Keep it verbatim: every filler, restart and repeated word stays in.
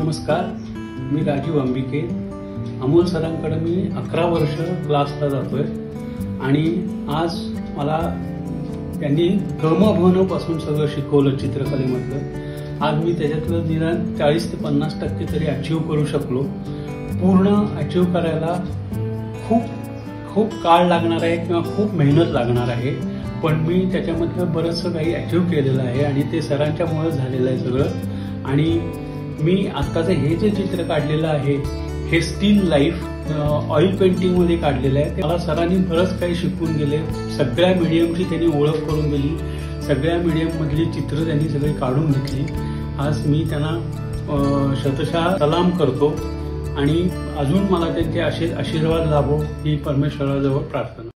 नमस्कार, मी राजीव अंबिके. अमोल सरांकडे मी अकरा वर्ष क्लासला जातोय आणि आज मला त्यांनी गम भन पासून सगळं शिकवलं चित्रकलेमधलं. आज मी त्याच्यातलं निदान चाळीस ते पन्नास टक्के तरी अचीव्ह करू शकलो. पूर्ण अचीव्ह करायला खूप खूप काळ लागणार आहे किंवा खूप मेहनत लागणार आहे, पण मी त्याच्यामधलं बरंचसं काही अचीव्ह केलेलं आहे आणि ते सरांच्यामुळे झालेलं आहे सगळं. आणि मी आत्ताचं हे जे चित्र काढलेलं आहे हे स्टील लाईफ ऑइल पेंटिंगमध्ये काढलेलं आहे. ते मला सरांनी बरंच काही शिकवून गेले. सगळ्या मीडियमची त्यांनी ओळख करून दिली. सगळ्या मीडियममधली चित्र त्यांनी सगळी काढून घेतली. आज मी त्यांना शतशः सलाम करतो आणि अजून मला त्यांचे असे आशीर्वाद लाभो ही परमेश्वराजवळ प्रार्थना.